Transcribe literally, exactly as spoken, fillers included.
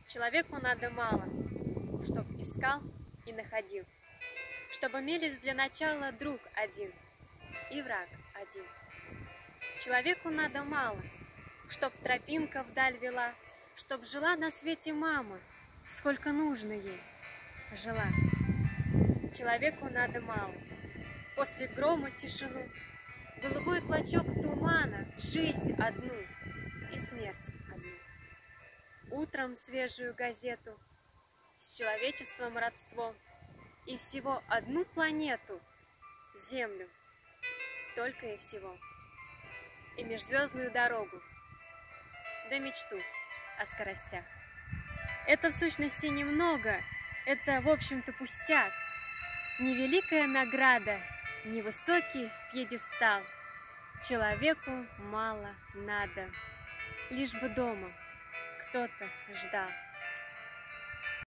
Человеку надо мало, чтоб искал и находил, чтоб имелись для начала друг один и враг один. Человеку надо мало, чтоб тропинка вдаль вела, чтоб жила на свете мама, сколько нужно ей жила. Человеку надо мало, после грома тишину, голубой клочок тумана, жизнь одну и смерть одну. Утром свежую газету с человечеством родство и всего одну планету, Землю, только и всего, и межзвездную дорогу, да мечту о скоростях. Это в сущности немного, это в общем-то пустяк, не великая награда, не высокий пьедестал. Человеку мало надо, лишь бы дома кто-то ждал.